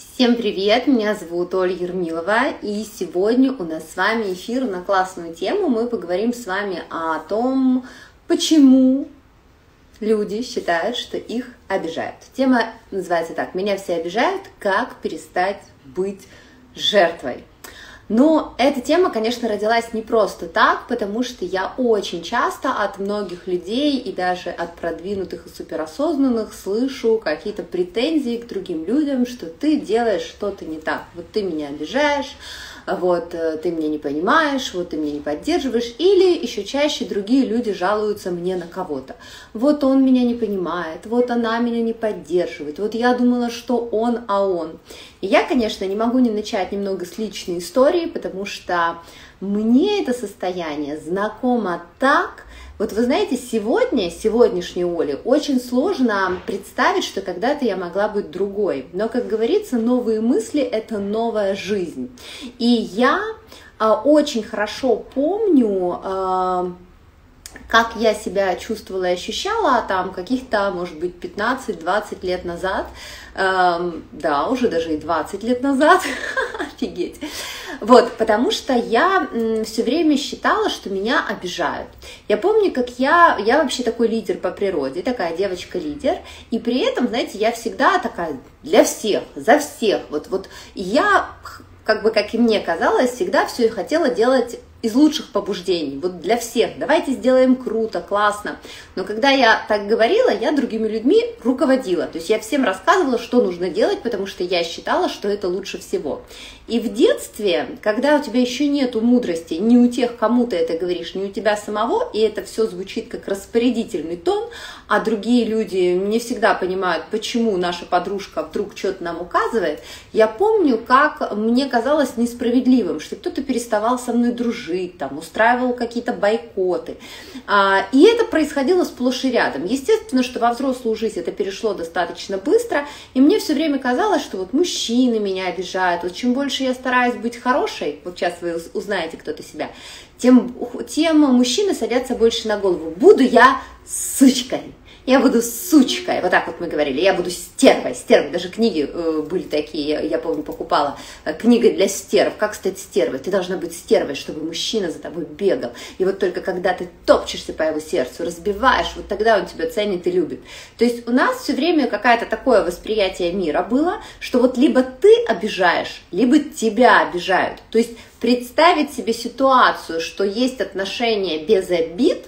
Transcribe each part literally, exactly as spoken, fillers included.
Всем привет! Меня зовут Оля Ермилова, и сегодня у нас с вами эфир на классную тему. Мы поговорим с вами о том, почему люди считают, что их обижают. Тема называется так: «Меня все обижают. Как перестать быть жертвой?». Но эта тема, конечно, родилась не просто так, потому что я очень часто от многих людей и даже от продвинутых и суперосознанных слышу какие-то претензии к другим людям, что ты делаешь что-то не так. Вот ты меня обижаешь, вот ты меня не понимаешь, вот ты меня не поддерживаешь. Или еще чаще другие люди жалуются мне на кого-то. Вот он меня не понимает, вот она меня не поддерживает, вот я думала, что он, а он. И я, конечно, не могу не начать немного с личной истории, потому что мне это состояние знакомо так. Вот вы знаете, сегодня, сегодняшней Оле, очень сложно представить, что когда-то я могла быть другой. Но, как говорится, новые мысли – это новая жизнь. И я а, очень хорошо помню, а, как я себя чувствовала и ощущала там каких-то, может быть, пятнадцать-двадцать лет назад. Эм, да, уже даже и двадцать лет назад. Офигеть. Вот, потому что я все время считала, что меня обижают. Я помню, как я, я вообще такой лидер по природе, такая девочка-лидер, и при этом, знаете, я всегда такая для всех, за всех. Вот, вот я, как бы, как и мне казалось, всегда все хотела делать из лучших побуждений, вот для всех. Давайте сделаем круто, классно. Но когда я так говорила, я другими людьми руководила. То есть я всем рассказывала, что нужно делать, потому что я считала, что это лучше всего. И в детстве, когда у тебя еще нету мудрости, ни у тех, кому ты это говоришь, ни у тебя самого, и это все звучит как распорядительный тон, а другие люди не всегда понимают, почему наша подружка вдруг что-то нам указывает, я помню, как мне казалось несправедливым, что кто-то переставал со мной дружить, там, устраивал какие-то бойкоты. И это происходило сплошь и рядом. Естественно, что во взрослую жизнь это перешло достаточно быстро, и мне все время казалось, что вот мужчины меня обижают. Вот чем больше я стараюсь быть хорошей, вот сейчас вы узнаете кто-то себя, тем, тем мужчины садятся больше на голову. Буду я сучкой. Я буду сучкой, вот так вот мы говорили, я буду стервой, стервой, даже книги э, были такие, я, я помню, покупала, э, книга для стерв, как стать стервой, ты должна быть стервой, чтобы мужчина за тобой бегал, и вот только когда ты топчешься по его сердцу, разбиваешь, вот тогда он тебя ценит и любит. То есть у нас все время какое-то такое восприятие мира было, что вот либо ты обижаешь, либо тебя обижают, то есть представить себе ситуацию, что есть отношения без обид,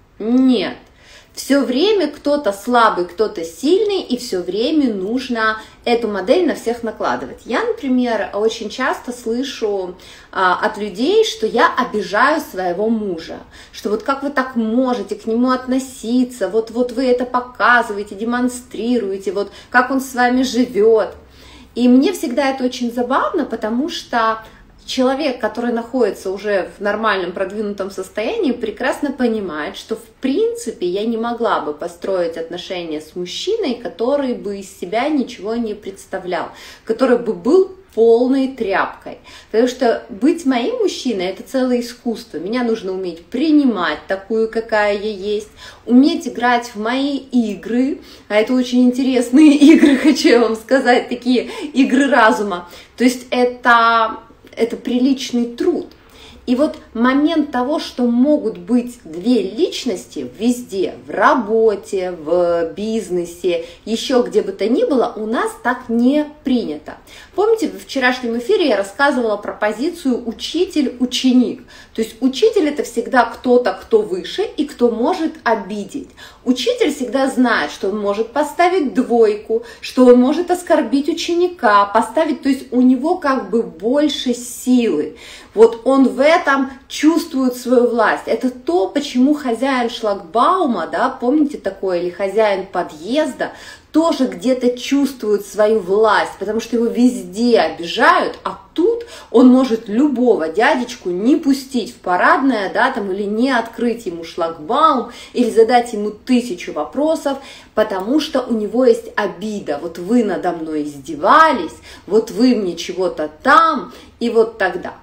нет. Все время кто-то слабый, кто-то сильный, и все время нужно эту модель на всех накладывать. Я, например, очень часто слышу а, от людей, что я обижаю своего мужа, что вот как вы так можете к нему относиться, вот, вот вы это показываете, демонстрируете, вот как он с вами живет. И мне всегда это очень забавно, потому что человек, который находится уже в нормальном продвинутом состоянии, прекрасно понимает, что в принципе я не могла бы построить отношения с мужчиной, который бы из себя ничего не представлял, который бы был полной тряпкой. Потому что быть моим мужчиной – это целое искусство. Меня нужно уметь принимать такую, какая я есть, уметь играть в мои игры, а это очень интересные игры, хочу я вам сказать, такие игры разума. То есть это... Это приличный труд. И вот момент того, что могут быть две личности везде, в работе, в бизнесе, еще где бы то ни было, у нас так не принято. Помните, в вчерашнем эфире я рассказывала про позицию учитель-ученик. То есть учитель – это всегда кто-то, кто выше и кто может обидеть. Учитель всегда знает, что он может поставить двойку, что он может оскорбить ученика, поставить, то есть у него как бы больше силы. Вот он в этом чувствует свою власть. Это то, почему хозяин шлагбаума, да, помните такое, или хозяин подъезда, тоже где-то чувствует свою власть, потому что его везде обижают, а тут он может любого дядечку не пустить в парадное, да, там, или не открыть ему шлагбаум, или задать ему тысячу вопросов, потому что у него есть обида. Вот вы надо мной издевались, вот вы мне чего-то там, и вот тогда.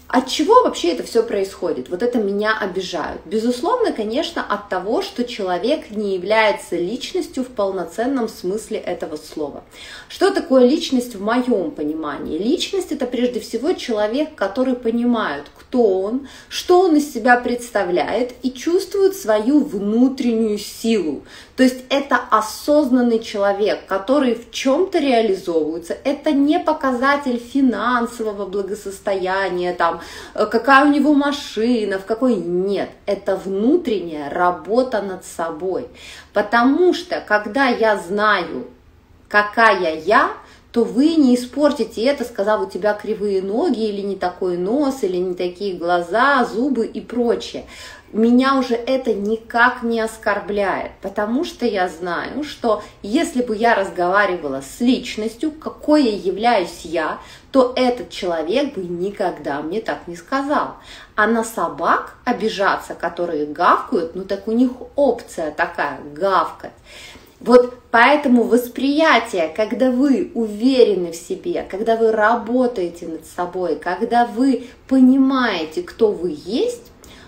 От чего вообще это все происходит? Вот это меня обижают. Безусловно, конечно, от того, что человек не является личностью в полноценном смысле этого слова. Что такое личность в моем понимании? Личность – это прежде всего человек, который понимает, кто он, что он из себя представляет и чувствует свою внутреннюю силу. То есть это осознанный человек, который в чем-то реализовывается. Это не показатель финансового благосостояния, там, какая у него машина, в какой нет. Это внутренняя работа над собой. Потому что, когда я знаю, какая я, то вы не испортите это, сказав, у тебя кривые ноги, или не такой нос, или не такие глаза, зубы и прочее. Меня уже это никак не оскорбляет, потому что я знаю, что если бы я разговаривала с личностью, какой я являюсь я, то этот человек бы никогда мне так не сказал. А на собак обижаться, которые гавкают, ну так у них опция такая – гавкать. Вот поэтому восприятие, когда вы уверены в себе, когда вы работаете над собой, когда вы понимаете, кто вы есть,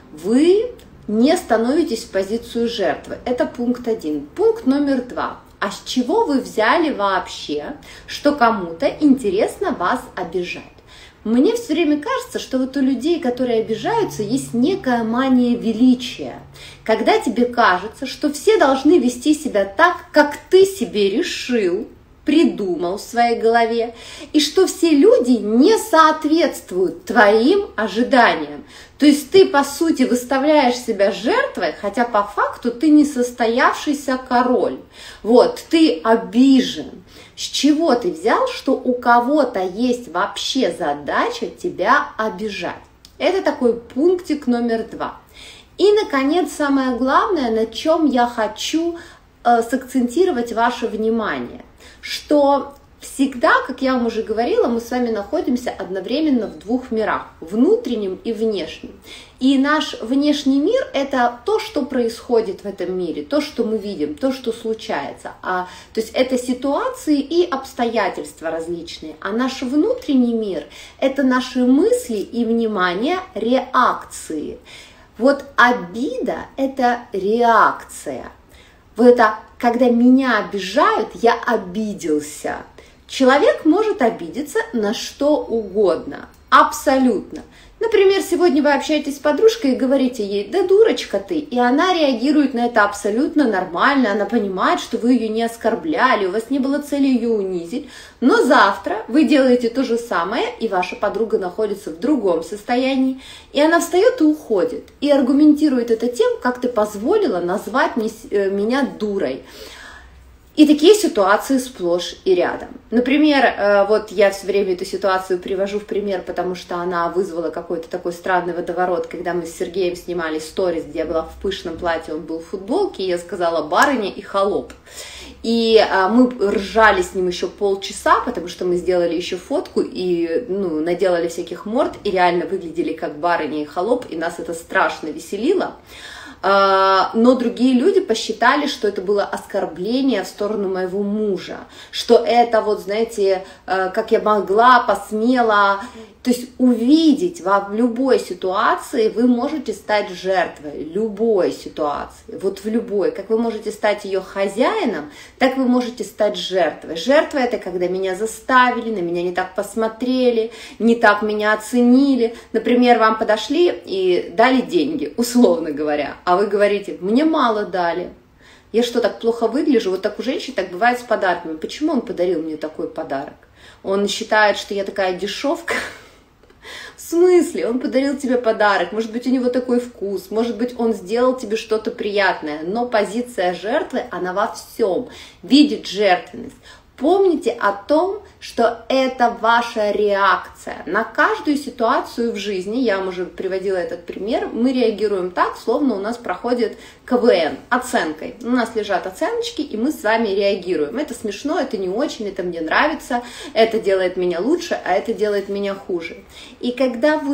вы не становитесь в позицию жертвы. Это пункт один. Пункт номер два. А с чего вы взяли вообще, что кому-то интересно вас обижать? Мне все время кажется, что вот у людей, которые обижаются, есть некая мания величия. Когда тебе кажется, что все должны вести себя так, как ты себе решил, придумал в своей голове, и что все люди не соответствуют твоим ожиданиям. То есть ты, по сути, выставляешь себя жертвой, хотя по факту ты не состоявшийся король. Вот, ты обижен. С чего ты взял, что у кого-то есть вообще задача тебя обижать? Это такой пунктик номер два. И, наконец, самое главное, на чем я хочу э, сакцентировать ваше внимание, что всегда, как я вам уже говорила, мы с вами находимся одновременно в двух мирах, внутреннем и внешнем. И наш внешний мир – это то, что происходит в этом мире, то, что мы видим, то, что случается. А, то есть это ситуации и обстоятельства различные. А наш внутренний мир – это наши мысли и, внимание, реакции. Вот обида – это реакция. Вот это, когда меня обижают, я обиделся. Человек может обидеться на что угодно, абсолютно. Например, сегодня вы общаетесь с подружкой и говорите ей: да дурочка ты, и она реагирует на это абсолютно нормально, она понимает, что вы ее не оскорбляли, у вас не было цели ее унизить, но завтра вы делаете то же самое, и ваша подруга находится в другом состоянии, и она встает и уходит, и аргументирует это тем, как ты позволила назвать меня дурой. И такие ситуации сплошь и рядом. Например, вот я все время эту ситуацию привожу в пример, потому что она вызвала какой-то такой странный водоворот, когда мы с Сергеем снимали сторис, где я была в пышном платье, он был в футболке, и я сказала барыня и холоп. И мы ржали с ним еще полчаса, потому что мы сделали еще фотку и ну, наделали всяких морд, и реально выглядели как барыня и холоп, и нас это страшно веселило. Но другие люди посчитали, что это было оскорбление в сторону моего мужа, что это вот, знаете, как я могла, посмела. То есть увидеть в любой ситуации вы можете стать жертвой любой ситуации, вот в любой. Как вы можете стать ее хозяином, так вы можете стать жертвой. Жертва – это когда меня заставили, на меня не так посмотрели, не так меня оценили. Например, вам подошли и дали деньги, условно говоря, а вы говорите: мне мало дали. Я что, так плохо выгляжу? Вот так у женщин так бывает с подарками. Почему он подарил мне такой подарок? Он считает, что я такая дешевка? В смысле? Он подарил тебе подарок, может быть, у него такой вкус, может быть, он сделал тебе что-то приятное, но позиция жертвы, она во всем видит жертвенность. Помните о том, что это ваша реакция. На каждую ситуацию в жизни, я вам уже приводила этот пример, мы реагируем так, словно у нас проходит ка вэ эн, оценкой. У нас лежат оценочки, и мы с вами реагируем. Это смешно, это не очень, это мне нравится, это делает меня лучше, а это делает меня хуже. И когда вы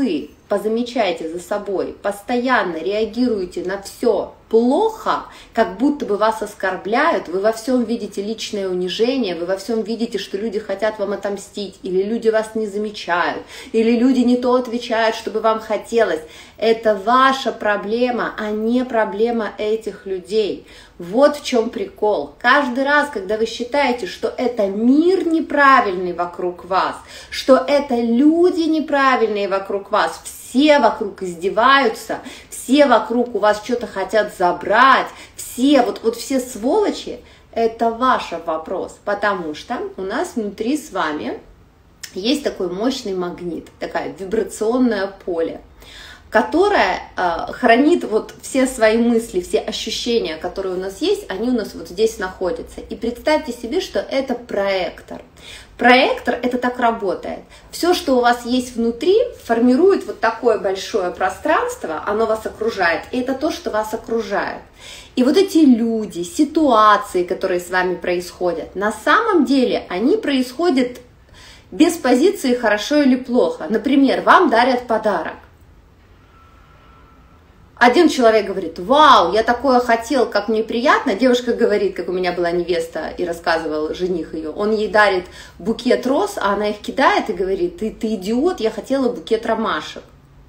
позамечайте за собой, постоянно реагируете на все плохо, как будто бы вас оскорбляют, вы во всем видите личное унижение, вы во всем видите, что люди хотят вам отомстить, или люди вас не замечают, или люди не то отвечают, чтобы вам хотелось. Это ваша проблема, а не проблема этих людей. Вот в чем прикол. Каждый раз, когда вы считаете, что это мир неправильный вокруг вас, что это люди неправильные вокруг вас, все вокруг издеваются, все вокруг у вас что-то хотят забрать, все, вот, вот все сволочи, это ваш вопрос, потому что у нас внутри с вами есть такой мощный магнит, такое вибрационное поле, которая э, хранит вот все свои мысли, все ощущения, которые у нас есть, они у нас вот здесь находятся. И представьте себе, что это проектор. Проектор это так работает. Все, что у вас есть внутри, формирует вот такое большое пространство, оно вас окружает, и это то, что вас окружает. И вот эти люди, ситуации, которые с вами происходят, на самом деле они происходят без позиции хорошо или плохо. Например, вам дарят подарок. Один человек говорит: вау, я такое хотел, как мне приятно. Девушка говорит, как у меня была невеста, и рассказывал жених ее, он ей дарит букет роз, а она их кидает и говорит: ты, ты идиот, я хотела букет ромашек.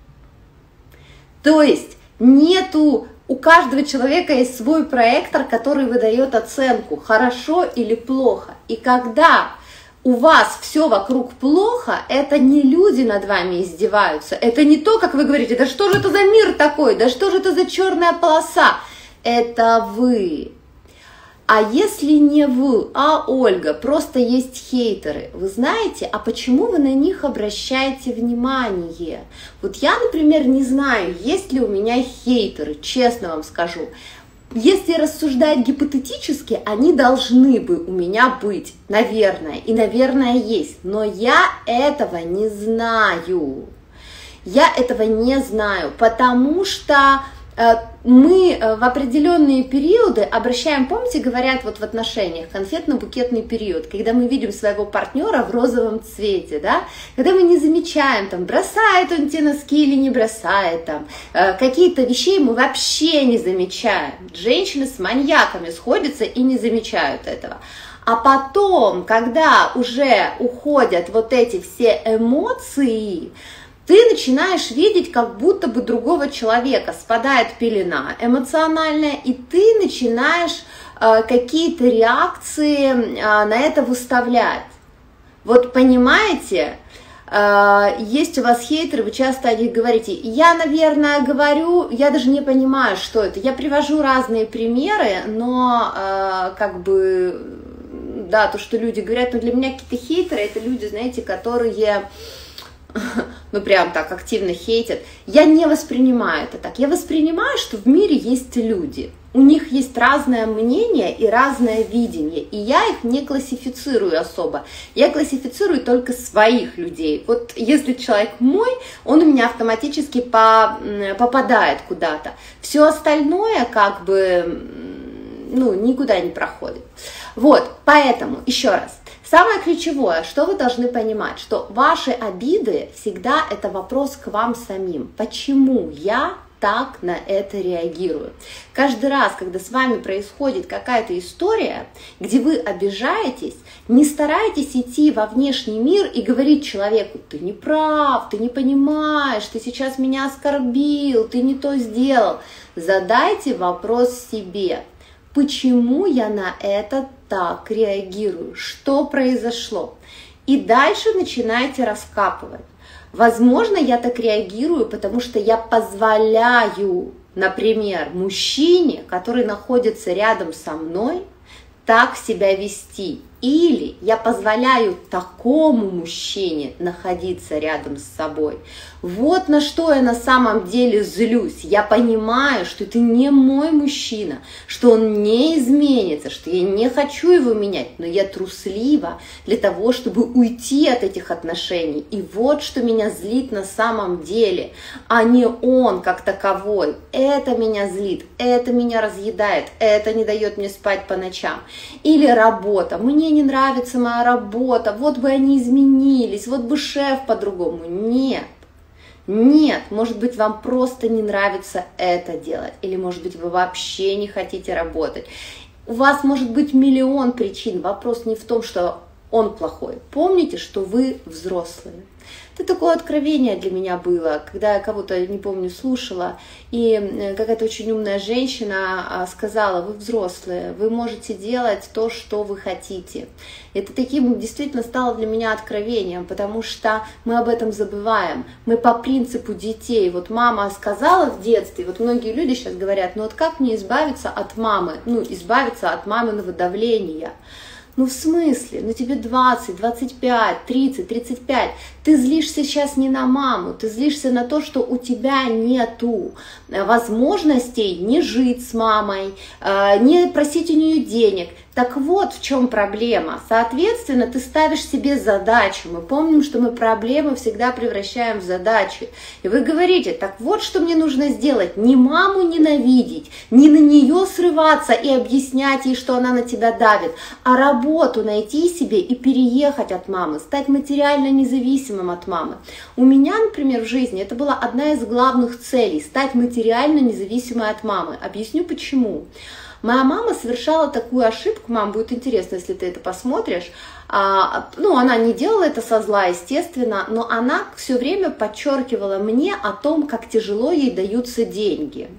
То есть нету, у каждого человека есть свой проектор, который выдает оценку, хорошо или плохо. И когда у вас все вокруг плохо, это не люди над вами издеваются, это не то, как вы говорите: да что же это за мир такой, да что же это за черная полоса, это вы. А если не вы, а Ольга, просто есть хейтеры, вы знаете, а почему вы на них обращаете внимание? Вот я, например, не знаю, есть ли у меня хейтеры, честно вам скажу. Если рассуждать гипотетически, они должны бы у меня быть, наверное, и, наверное, есть, но я этого не знаю. Я этого не знаю, потому что э, мы в определенные периоды обращаем, помните, говорят вот в отношениях, конфетно-букетный период, когда мы видим своего партнера в розовом цвете, да, когда мы не замечаем, там, бросает он те носки или не бросает, там, э, какие-то вещи мы вообще не замечаем. Женщины с маньяками сходятся и не замечают этого. А потом, когда уже уходят вот эти все эмоции, ты начинаешь видеть как будто бы другого человека, спадает пелена эмоциональная, и ты начинаешь э, какие-то реакции э, на это выставлять. Вот понимаете, э, есть у вас хейтеры, вы часто о них говорите. Я, наверное, говорю, я даже не понимаю, что это. Я привожу разные примеры, но э, как бы, да, то, что люди говорят, но для меня какие-то хейтеры, это люди, знаете, которые... ну прям так активно хейтят, я не воспринимаю это так. Я воспринимаю, что в мире есть люди, у них есть разное мнение и разное видение, и я их не классифицирую особо, я классифицирую только своих людей. Вот если человек мой, он у меня автоматически по, попадает куда-то, все остальное как бы, ну, никуда не проходит. Вот, поэтому, еще раз, самое ключевое, что вы должны понимать, что ваши обиды всегда это вопрос к вам самим. Почему я так на это реагирую? Каждый раз, когда с вами происходит какая-то история, где вы обижаетесь, не старайтесь идти во внешний мир и говорить человеку: ты не прав, ты не понимаешь, ты сейчас меня оскорбил, ты не то сделал. Задайте вопрос себе: почему я на это так реагирую? Что произошло? И дальше начинайте раскапывать. Возможно, я так реагирую, потому что я позволяю, например, мужчине, который находится рядом со мной, так себя вести. Или я позволяю такому мужчине находиться рядом с собой. Вот на что я на самом деле злюсь. Я понимаю, что это не мой мужчина, что он не изменится, что я не хочу его менять, но я труслива для того, чтобы уйти от этих отношений. И вот что меня злит на самом деле, а не он как таковой. Это меня злит, это меня разъедает, это не дает мне спать по ночам. Или работа. Мне не нравится моя работа, вот бы они изменились, вот бы шеф по-другому. Нет. Нет, может быть, вам просто не нравится это делать, или, может быть, вы вообще не хотите работать. У вас может быть миллион причин, вопрос не в том, что он плохой. Помните, что вы взрослые. Это такое откровение для меня было, когда я кого-то, не помню, слушала, и какая-то очень умная женщина сказала: вы взрослые, вы можете делать то, что вы хотите. Это таким действительно стало для меня откровением, потому что мы об этом забываем. Мы по принципу детей. Вот мама сказала в детстве, вот многие люди сейчас говорят: ну вот как мне избавиться от мамы, ну избавиться от маминого давления? Ну в смысле? Ну тебе двадцать, двадцать пять, тридцать, тридцать пять. Ты злишься сейчас не на маму, ты злишься на то, что у тебя нету возможностей не жить с мамой, не просить у нее денег. Так вот в чем проблема. Соответственно, ты ставишь себе задачу. Мы помним, что мы проблемы всегда превращаем в задачи. И вы говорите: так вот, что мне нужно сделать. Не маму ненавидеть, не на нее срываться и объяснять ей, что она на тебя давит, а работу найти себе и переехать от мамы, стать материально независимым от мамы. У меня, например, в жизни это была одна из главных целей – стать материально независимой от мамы. Объясню почему. Моя мама совершала такую ошибку, мам, будет интересно, если ты это посмотришь, а, ну, она не делала это со зла, естественно, но она все время подчеркивала мне о том, как тяжело ей даются деньги.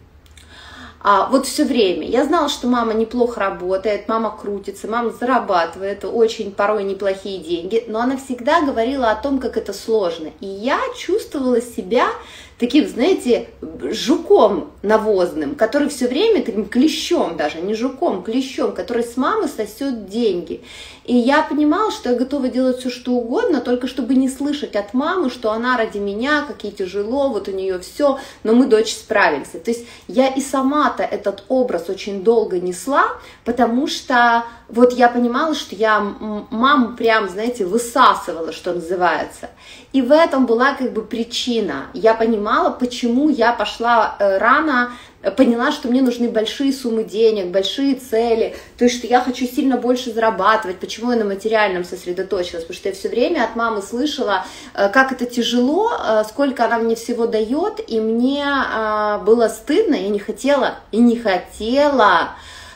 А, вот все время. Я знала, что мама неплохо работает, мама крутится, мама зарабатывает очень порой неплохие деньги, но она всегда говорила о том, как это сложно. И я чувствовала себя таким, знаете, жуком навозным, который все время, таким клещом даже, не жуком, клещом, который с мамы сосет деньги. И я понимала, что я готова делать все, что угодно, только чтобы не слышать от мамы, что она ради меня, как ей тяжело, вот у нее все, но мы, дочь, справимся. То есть я и сама-то этот образ очень долго несла, потому что вот я понимала, что я маму прям, знаете, высасывала, что называется. И в этом была как бы причина. Я понимала, почему я пошла рано, поняла, что мне нужны большие суммы денег, большие цели, то есть, что я хочу сильно больше зарабатывать. Почему я на материальном сосредоточилась? Потому что я все время от мамы слышала, как это тяжело, сколько она мне всего дает, и мне было стыдно, я не хотела, и не хотела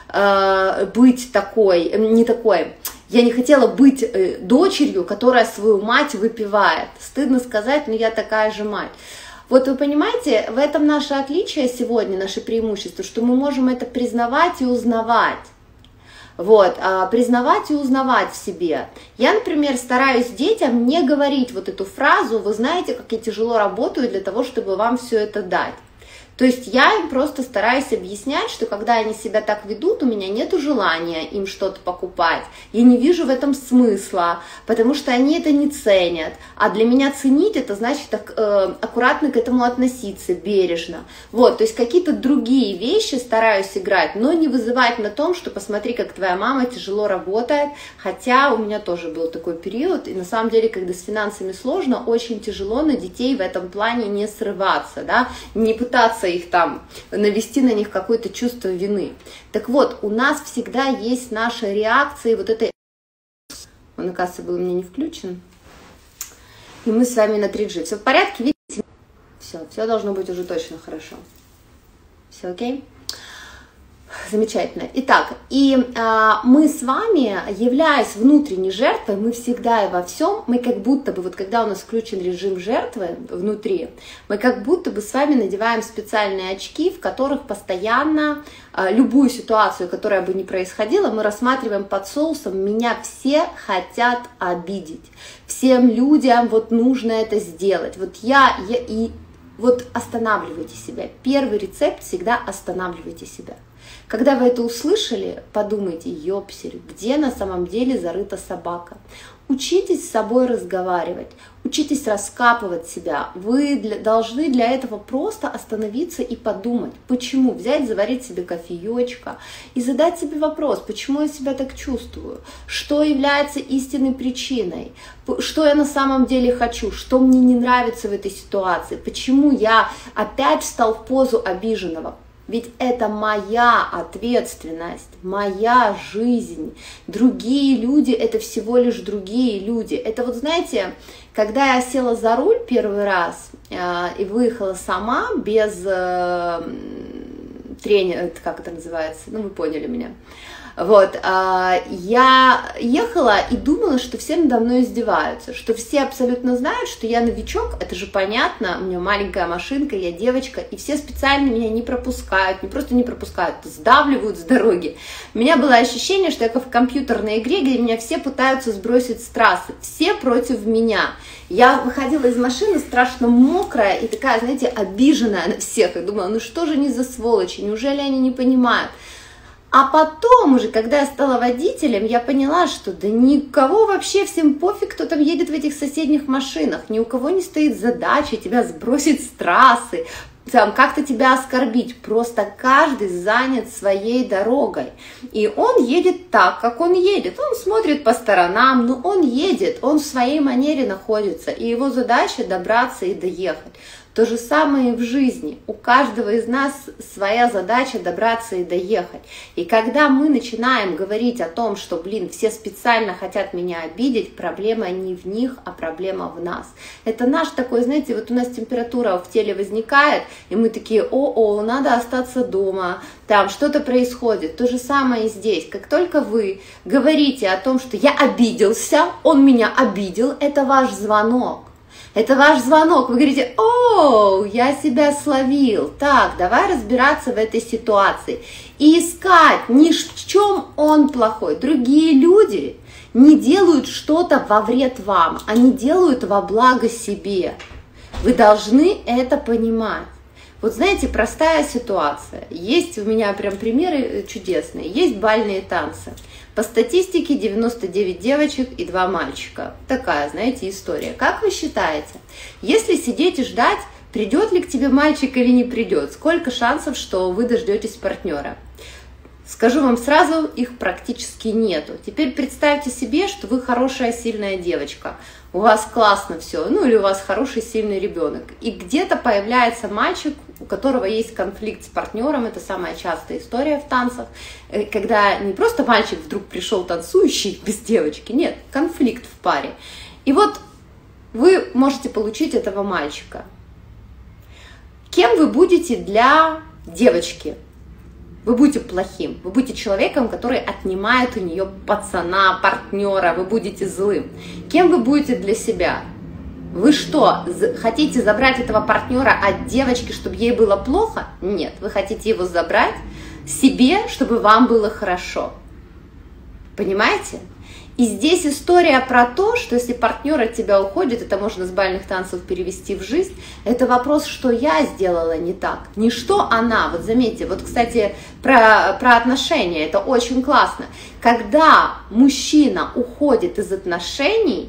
быть такой, не такой. Я не хотела быть дочерью, которая свою мать выпивает. Стыдно сказать, но я такая же мать. Вот вы понимаете, в этом наше отличие сегодня, наше преимущество, что мы можем это признавать и узнавать. Вот, а, признавать и узнавать в себе. Я, например, стараюсь детям не говорить вот эту фразу: вы знаете, как я тяжело работаю для того, чтобы вам все это дать. То есть я им просто стараюсь объяснять, что когда они себя так ведут, у меня нет желания им что-то покупать. Я не вижу в этом смысла, потому что они это не ценят. А для меня ценить — это значит так, э, аккуратно к этому относиться, бережно. Вот, то есть какие-то другие вещи стараюсь играть, но не вызывать на том, что посмотри, как твоя мама тяжело работает. Хотя у меня тоже был такой период, и на самом деле, когда с финансами сложно, очень тяжело на детей в этом плане не срываться, да, не пытаться их там, навести на них какое-то чувство вины. Так вот, у нас всегда есть наша реакция вот этой... Он, оказывается, был у меня не включен. И мы с вами на три джи. Все в порядке? Видите? Все, все должно быть уже точно хорошо. Все окей? Замечательно. Итак, и а, мы с вами, являясь внутренней жертвой, мы всегда и во всем, мы как будто бы, вот когда у нас включен режим жертвы внутри, мы как будто бы с вами надеваем специальные очки, в которых постоянно а, любую ситуацию, которая бы ни происходила, мы рассматриваем под соусом: меня все хотят обидеть, всем людям вот нужно это сделать. Вот я, я и вот останавливайте себя. Первый рецепт всегда: останавливайте себя. Когда вы это услышали, подумайте: ёпсель, где на самом деле зарыта собака? Учитесь с собой разговаривать, учитесь раскапывать себя. Вы для, должны для этого просто остановиться и подумать, почему. Взять, заварить себе кофеечка и задать себе вопрос: почему я себя так чувствую? Что является истинной причиной? Что я на самом деле хочу? Что мне не нравится в этой ситуации? Почему я опять встал в позу обиженного? Ведь это моя ответственность, моя жизнь. Другие люди – это всего лишь другие люди. Это вот, знаете, когда я села за руль первый раз э, и выехала сама, без э, тренера, как это называется, ну вы поняли меня. Вот, я ехала и думала, что все надо мной издеваются, что все абсолютно знают, что я новичок, это же понятно, у меня маленькая машинка, я девочка, и все специально меня не пропускают, не просто не пропускают, сдавливают с дороги. У меня было ощущение, что я как в компьютерной игре, где меня все пытаются сбросить с трассы, все против меня. Я выходила из машины страшно мокрая и такая, знаете, обиженная на всех, и думала, ну что же они за сволочи, неужели они не понимают? А потом уже, когда я стала водителем, я поняла, что да никого вообще, всем пофиг, кто там едет в этих соседних машинах, ни у кого не стоит задача тебя сбросить с трассы, там, как-то тебя оскорбить, просто каждый занят своей дорогой, и он едет так, как он едет, он смотрит по сторонам, но он едет, он в своей манере находится, и его задача добраться и доехать. То же самое и в жизни. У каждого из нас своя задача добраться и доехать. И когда мы начинаем говорить о том, что, блин, все специально хотят меня обидеть, проблема не в них, а проблема в нас. Это наш такой, знаете, вот у нас температура в теле возникает, и мы такие, о-о, надо остаться дома, там что-то происходит. То же самое и здесь. Как только вы говорите о том, что я обиделся, он меня обидел, это ваш звонок. Это ваш звонок, вы говорите, о, я себя словил, так, давай разбираться в этой ситуации. И искать, ни в чем он плохой. Другие люди не делают что-то во вред вам, они делают во благо себе. Вы должны это понимать. Вот знаете, простая ситуация. Есть у меня прям примеры чудесные. Есть бальные танцы. По статистике девяносто девять девочек и два мальчика. Такая, знаете, история. Как вы считаете, если сидеть и ждать, придет ли к тебе мальчик или не придет, сколько шансов, что вы дождетесь партнера? Скажу вам сразу, их практически нету. Теперь представьте себе, что вы хорошая, сильная девочка. У вас классно все, ну или у вас хороший, сильный ребенок. И где-то появляется мальчик, у которого есть конфликт с партнером. Это самая частая история в танцах. Когда не просто мальчик вдруг пришел танцующий без девочки, нет, конфликт в паре. И вот вы можете получить этого мальчика. Кем вы будете для девочки? Вы будете плохим, вы будете человеком, который отнимает у нее пацана, партнера, вы будете злым. Кем вы будете для себя? Вы что, хотите забрать этого партнера от девочки, чтобы ей было плохо? Нет, вы хотите его забрать себе, чтобы вам было хорошо. Понимаете? И здесь история про то, что если партнер от тебя уходит, это можно с бальных танцев перевести в жизнь, это вопрос, что я сделала не так, не что она. Вот заметьте, вот, кстати, про, про отношения, это очень классно. Когда мужчина уходит из отношений,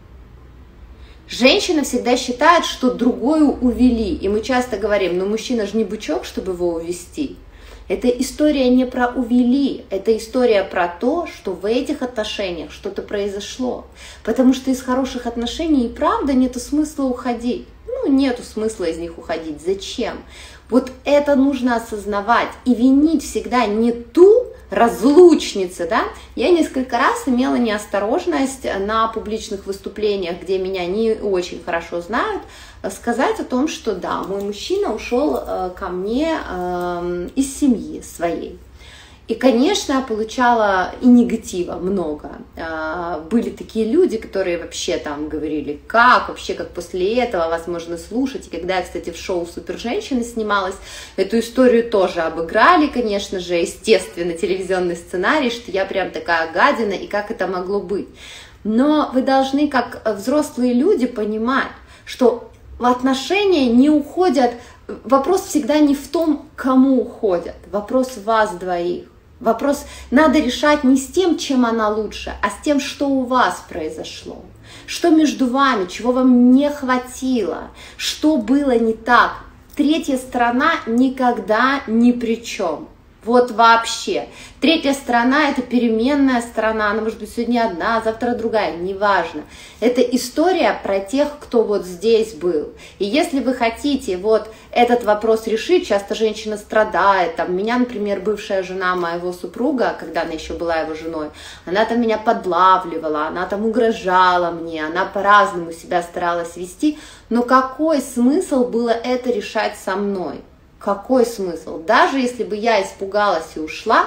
женщина всегда считает, что другую увели. И мы часто говорим, ну мужчина же не бычок, чтобы его увести. Это история не про увели, это история про то, что в этих отношениях что-то произошло. Потому что из хороших отношений и правда нету смысла уходить. Ну, нету смысла из них уходить. Зачем? Вот это нужно осознавать и винить всегда не ту разлучницу, да? Я несколько раз имела неосторожность на публичных выступлениях, где меня не очень хорошо знают, сказать о том, что да, мой мужчина ушел э, ко мне э, из семьи своей. И, конечно, я получала и негатива много. Э, были такие люди, которые вообще там говорили, как вообще, как после этого вас можно слушать. И когда я, кстати, в шоу «Суперженщины» снималась, эту историю тоже обыграли, конечно же, естественно, телевизионный сценарий, что я прям такая гадина, и как это могло быть. Но вы должны, как взрослые люди, понимать, что в отношения не уходят, вопрос всегда не в том, кому уходят, вопрос вас двоих. Вопрос надо решать не с тем, чем она лучше, а с тем, что у вас произошло. Что между вами, чего вам не хватило, что было не так. Третья сторона никогда ни при чем. Вот вообще. Третья сторона – это переменная сторона, она может быть сегодня одна, завтра другая, неважно. Это история про тех, кто вот здесь был. И если вы хотите вот этот вопрос решить, часто женщина страдает, там, меня, например, бывшая жена моего супруга, когда она еще была его женой, она там меня подлавливала, она там угрожала мне, она по-разному себя старалась вести, но какой смысл было это решать со мной? Какой смысл? Даже если бы я испугалась и ушла,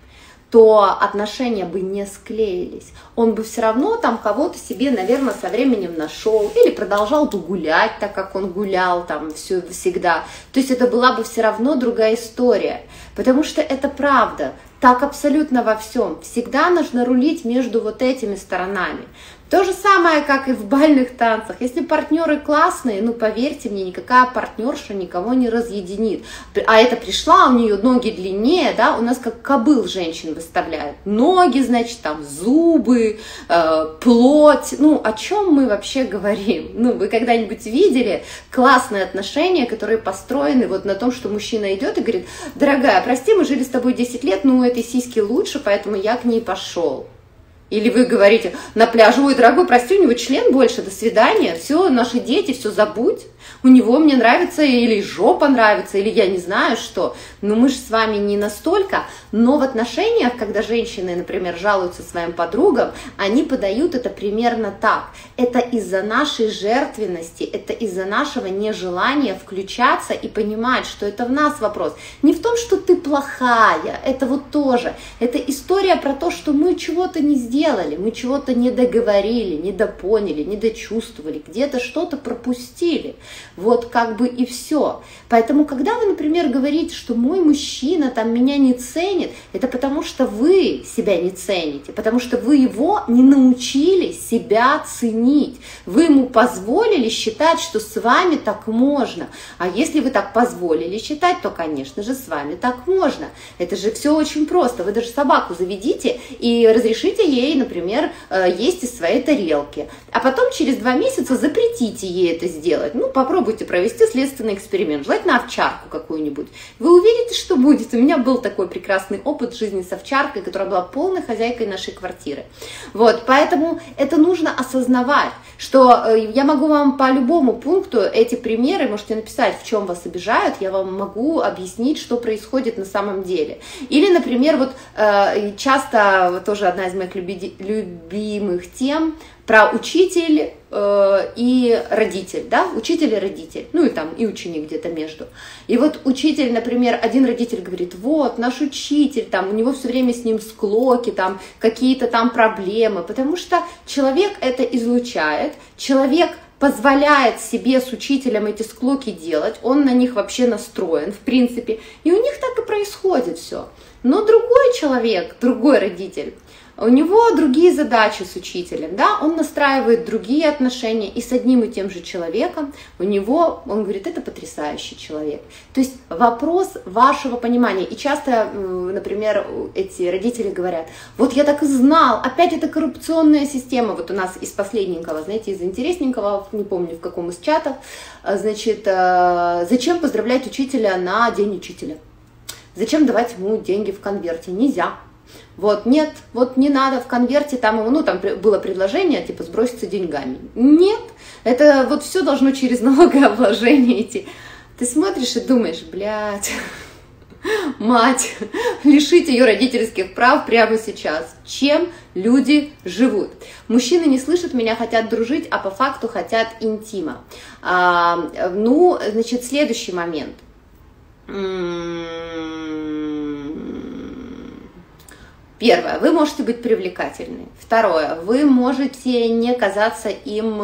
то отношения бы не склеились. Он бы все равно там кого-то себе, наверное, со временем нашел или продолжал бы гулять, так как он гулял там все, всегда. То есть это была бы все равно другая история, потому что это правда. Так абсолютно во всем. Всегда нужно рулить между вот этими сторонами. То же самое, как и в бальных танцах. Если партнеры классные, ну поверьте мне, никакая партнерша никого не разъединит. А это пришла, у нее ноги длиннее, да, у нас как кобыл женщин выставляют. Ноги, значит, там зубы, э, плоть. Ну, о чем мы вообще говорим? Ну, вы когда-нибудь видели классные отношения, которые построены вот на том, что мужчина идет и говорит: дорогая, прости, мы жили с тобой десять лет, но у этой сиськи лучше, поэтому я к ней пошел. Или вы говорите на пляже: ой, дорогой, прости, у него член больше, до свидания, все, наши дети, все забудь, у него мне нравится, или жопа нравится, или я не знаю что. Но мы же с вами не настолько. Но в отношениях, когда женщины, например, жалуются своим подругам, они подают это примерно так. Это из-за нашей жертвенности, это из-за нашего нежелания включаться и понимать, что это в нас вопрос. Не в том, что ты плохая, это вот тоже. Это история про то, что мы чего-то не сделали, мы чего-то не договорили, не допоняли, не дочувствовали, где-то что-то пропустили. Вот как бы и все. Поэтому, когда вы, например, говорите, что мой мужчина там меня не ценит, это потому что вы себя не цените, потому что вы его не научили себя ценить. Вы ему позволили считать, что с вами так можно. А если вы так позволили считать, то, конечно же, с вами так можно. Это же все очень просто. Вы даже собаку заведите и разрешите ей, например, есть из своей тарелки. А потом через два месяца запретите ей это сделать. Ну, попробуйте провести следственный эксперимент. Желательно овчарку какую-нибудь. Вы увидите, что будет. У меня был такой прекрасный опыт в жизни с овчаркой, которая была полной хозяйкой нашей квартиры. Вот, поэтому это нужно осознавать, что я могу вам по любому пункту эти примеры, можете написать, в чем вас обижают, я вам могу объяснить, что происходит на самом деле. Или, например, вот часто тоже одна из моих любимых тем про учитель э, и родитель, да, учитель и родитель, ну и там и ученик где-то между. И вот учитель, например, один родитель говорит: вот наш учитель, там у него все время с ним склоки, там какие-то там проблемы, потому что человек это излучает, человек позволяет себе с учителем эти склоки делать, он на них вообще настроен, в принципе, и у них так и происходит все. Но другой человек, другой родитель, у него другие задачи с учителем, да, он настраивает другие отношения, и с одним и тем же человеком у него, он говорит, это потрясающий человек. То есть вопрос вашего понимания. И часто, например, эти родители говорят: вот я так и знал, опять это коррупционная система. Вот у нас из последненького, знаете, из интересненького, не помню в каком из чатов, значит, зачем поздравлять учителя на День учителя? Зачем давать ему деньги в конверте? Нельзя. Вот, нет, вот не надо в конверте, там, ну, там было предложение, типа, сброситься деньгами. Нет, это вот все должно через налогообложение идти. Ты смотришь и думаешь: блядь, мать, лишить ее родительских прав прямо сейчас. Чем люди живут? Мужчины не слышат меня, хотят дружить, а по факту хотят интима. А, ну, значит, следующий момент. Первое, вы можете быть привлекательны. Второе, вы можете не казаться им,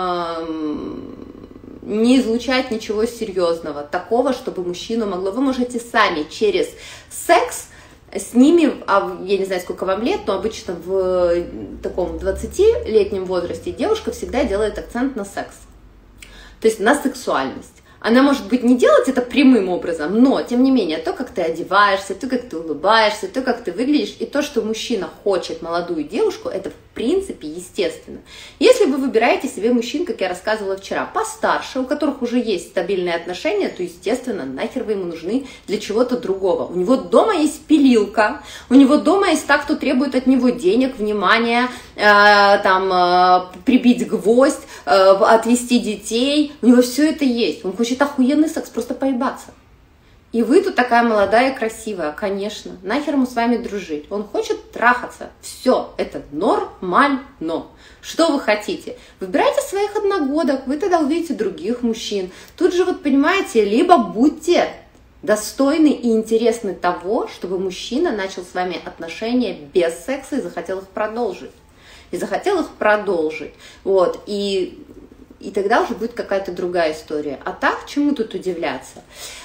не излучать ничего серьезного, такого, чтобы мужчину могло. Вы можете сами через секс с ними, я не знаю, сколько вам лет, но обычно в таком двадцатилетнем возрасте девушка всегда делает акцент на секс, то есть на сексуальность. Она может быть не делать это прямым образом, но, тем не менее, то, как ты одеваешься, то, как ты улыбаешься, то, как ты выглядишь, и то, что мужчина хочет молодую девушку, это в принципе естественно. Если вы выбираете себе мужчин, как я рассказывала вчера, постарше, у которых уже есть стабильные отношения, то, естественно, нахер вы ему нужны для чего-то другого. У него дома есть пилилка, у него дома есть так, кто требует от него денег, внимания, э, там, э, прибить гвоздь, э, отвезти детей, у него все это есть. Он хочет охуенный секс, просто поебаться. И вы тут такая молодая и красивая, конечно, нахер ему с вами дружить. Он хочет трахаться. Все, это нормально. Что вы хотите? Выбирайте своих одногодок, вы тогда увидите других мужчин. Тут же вот понимаете, либо будьте достойны и интересны того, чтобы мужчина начал с вами отношения без секса и захотел их продолжить. И захотел их продолжить. Вот, и... И тогда уже будет какая-то другая история. А так, чему тут удивляться?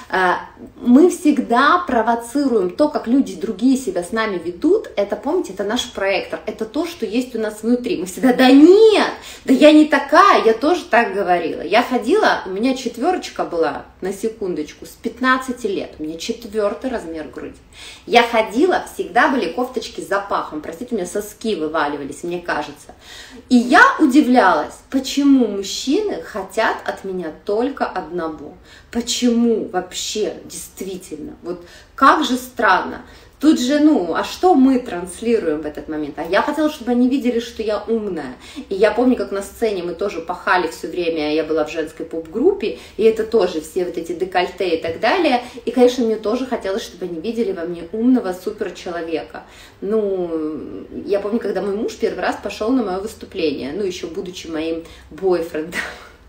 Мы всегда провоцируем то, как люди другие себя с нами ведут. Это, помните, это наш проектор. Это то, что есть у нас внутри. Мы всегда, да нет, да я не такая, я тоже так говорила. Я ходила, у меня четверочка была, на секундочку, с пятнадцати лет. У меня четвертый размер груди. Я ходила, всегда были кофточки с запахом. Простите, у меня соски вываливались, мне кажется. И я удивлялась, почему мужчины хотят от меня только одного. Почему вообще, действительно? Вот как же странно. Тут же, ну, а что мы транслируем в этот момент? А я хотела, чтобы они видели, что я умная. И я помню, как на сцене мы тоже пахали все время, я была в женской поп-группе, и это тоже все вот эти декольте и так далее. И, конечно, мне тоже хотелось, чтобы они видели во мне умного суперчеловека. Ну, я помню, когда мой муж первый раз пошел на мое выступление, ну, еще будучи моим бойфрендом.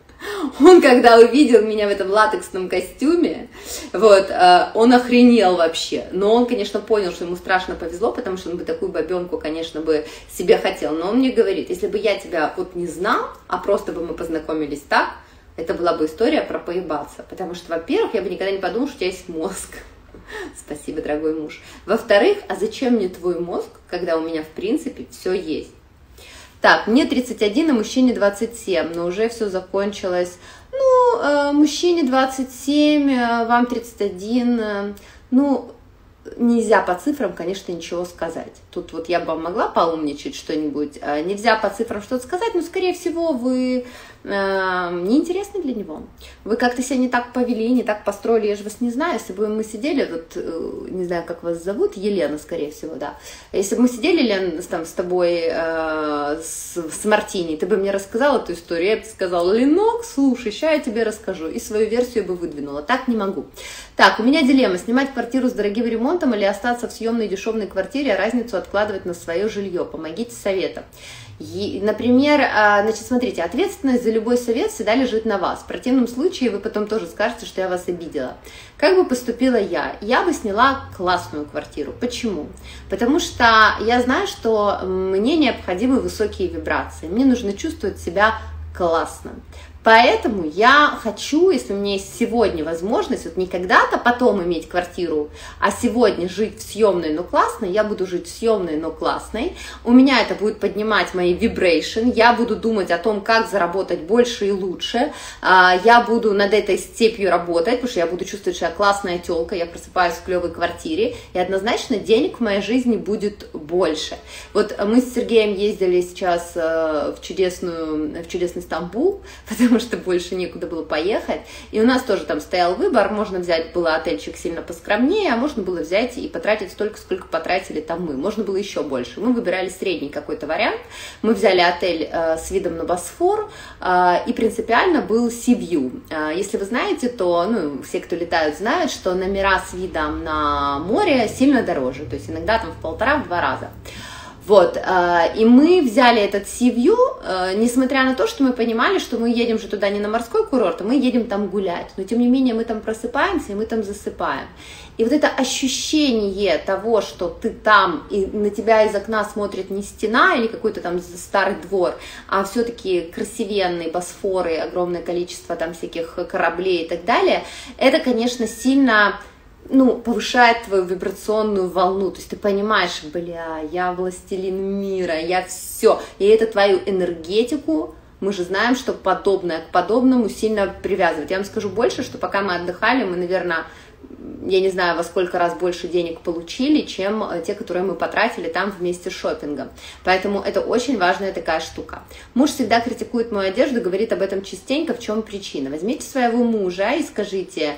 Он, когда увидел меня в этом латексном костюме, вот, он охренел вообще. Но он, конечно, понял, что ему страшно повезло, потому что он бы такую бабенку, конечно, бы себе хотел. Но он мне говорит, если бы я тебя вот не знал, а просто бы мы познакомились так, это была бы история про поебаться. Потому что, во-первых, я бы никогда не подумала, что у тебя есть мозг. Спасибо, дорогой муж. Во-вторых, а зачем мне твой мозг, когда у меня, в принципе, все есть? Так, мне тридцать один, а мужчине двадцать семь, но уже все закончилось. Ну, э, мужчине двадцать семь, э, вам тридцать один, э, ну, нельзя по цифрам, конечно, ничего сказать. Тут вот я бы вам могла поумничать что-нибудь, э, нельзя по цифрам что-то сказать, но, скорее всего, вы э, неинтересны для него. Вы как-то себя не так повели, не так построили, я же вас не знаю. Если бы мы сидели, вот, э, не знаю, как вас зовут, Елена, скорее всего, да. Если бы мы сидели, Лен, там, с тобой, э, с, с Мартини, ты бы мне рассказала эту историю, я бы сказала, Ленок, слушай, сейчас я тебе расскажу, и свою версию бы выдвинула. Так не могу. Так, у меня дилемма, снимать квартиру с дорогим ремонтом или остаться в съемной дешевной квартире, а разницу откладывать на свое жилье. Помогите советом. И, например, значит, смотрите, ответственность за любой совет всегда лежит на вас. В противном случае вы потом тоже скажете, что я вас обидела. Как бы поступила я? Я бы сняла классную квартиру. Почему? Потому что я знаю, что мне необходимы высокие вибрации. Мне нужно чувствовать себя классно. Поэтому я хочу, если у меня есть сегодня возможность, вот не когда-то потом иметь квартиру, а сегодня жить в съемной, но классной, я буду жить в съемной, но классной. У меня это будет поднимать мои vibration, я буду думать о том, как заработать больше и лучше, я буду над этой степью работать, потому что я буду чувствовать, что я классная тёлка, я просыпаюсь в клевой квартире, и однозначно денег в моей жизни будет больше. Вот мы с Сергеем ездили сейчас в, чудесную, в чудесный Стамбул, потому что больше некуда было поехать. И у нас тоже там стоял выбор, можно взять было отельчик сильно поскромнее, а можно было взять и потратить столько, сколько потратили там мы. Можно было еще больше. Мы выбирали средний какой-то вариант. Мы взяли отель э, с видом на Босфор, э, и принципиально был Sea View. Э, если вы знаете, то, ну, все, кто летают, знают, что номера с видом на море сильно дороже. То есть иногда там в полтора-два раза. Вот, и мы взяли этот Sea View, несмотря на то, что мы понимали, что мы едем же туда не на морской курорт, а мы едем там гулять. Но тем не менее мы там просыпаемся и мы там засыпаем. И вот это ощущение того, что ты там, и на тебя из окна смотрит не стена или какой-то там старый двор, а все-таки красивенные Босфоры, огромное количество там всяких кораблей и так далее, это, конечно, сильно... ну, повышает твою вибрационную волну, то есть ты понимаешь, бля, я властелин мира, я все, и это твою энергетику Мы же знаем, что подобное к подобному сильно привязывает. Я вам скажу больше, что пока мы отдыхали, мы, наверное, я не знаю, во сколько раз больше денег получили, чем те, которые мы потратили там вместе с шопингом. Поэтому это очень важная такая штука. Муж всегда критикует мою одежду, говорит об этом частенько. В чем причина? Возьмите своего мужа и скажите: